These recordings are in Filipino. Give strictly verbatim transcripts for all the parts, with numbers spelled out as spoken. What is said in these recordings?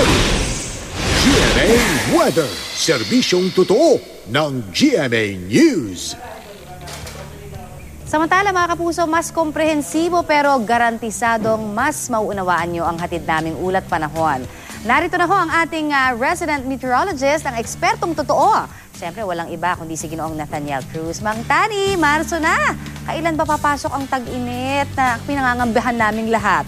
ready. G M A Weather, serbisyong totoo ng G M A News. Samantala mga kapuso, mas komprehensibo pero garantisadong mas mauunawaan nyo ang hatid naming ulat panahon. Narito na ho ang ating uh, resident meteorologist, ang ekspertong totoo. Siyempre walang iba kundi si Ginoong Nathaniel Cruz. Mang Tani, Marso na! Kailan ba papasok ang tag-init na pinangangambahan naming lahat?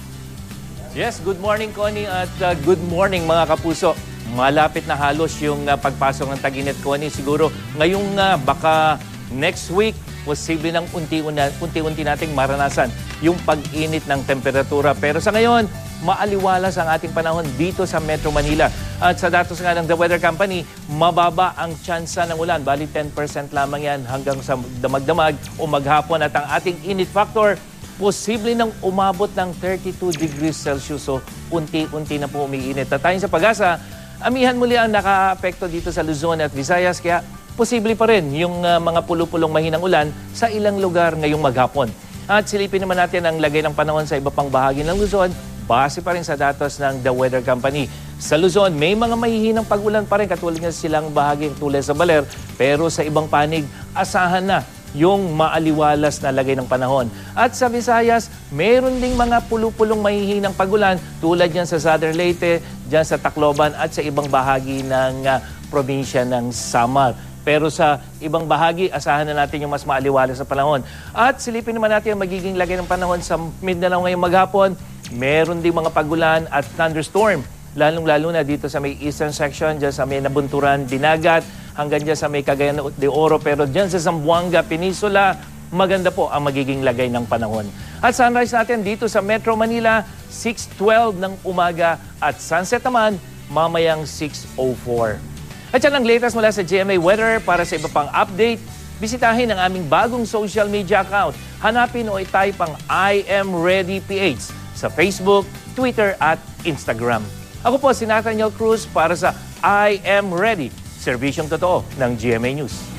Yes, good morning Connie at uh, good morning mga kapuso. Malapit na halos yung uh, pagpasok ng tag-init, Connie. Siguro ngayong uh, baka next week, posible nang unti-unti nating maranasan yung pag-init ng temperatura. Pero sa ngayon, maaliwalas ang ating panahon dito sa Metro Manila. At sa datos nga ng The Weather Company, mababa ang tsansa ng ulan. Bali ten percent lamang yan hanggang sa damag-damag o maghapon. At ang ating init factor, posible nang umabot ng thirty-two degrees Celsius. So, unti-unti na po umiinit. At tayo sa Pag-asa, amihan muli ang naka-apekto dito sa Luzon at Visayas. Kaya, posible pa rin yung uh, mga pulo-pulong mahinang ulan sa ilang lugar ngayong maghapon. At silipin naman natin ang lagay ng panahon sa iba pang bahagi ng Luzon, base pa rin sa datos ng The Weather Company. Sa Luzon, may mga mahihinang pag-ulan pa rin katulad ng silang bahagi tulad sa Baler, pero sa ibang panig, asahan na yung maaliwalas na lagay ng panahon. At sa Visayas, meron ding mga pulo-pulong mahihinang pag-ulan tulad yan sa Southern Leyte, dyan sa Tacloban at sa ibang bahagi ng uh, probinsya ng Samar. Pero sa ibang bahagi, asahan na natin yung mas maaliwalas sa panahon. At silipin naman natin ang magiging lagay ng panahon sa Mindanao ngayong maghapon. Meron ding mga pagulan at thunderstorm. Lalong-lalo na dito sa may eastern section, dyan sa may Nabunturan, Dinagat, hanggang dyan sa may Cagayan de Oro. Pero dyan sa Zamboanga Peninsula, maganda po ang magiging lagay ng panahon. At sunrise natin dito sa Metro Manila, six twelve ng umaga. At sunset naman, mamayang six oh four. At yan ang latest mula sa G M A Weather. Para sa iba pang update, bisitahin ang aming bagong social media account. Hanapin o i-type ang I Am Ready P H sa Facebook, Twitter at Instagram. Ako po si Nathaniel Cruz para sa I Am Ready, serbisyong totoo ng G M A News.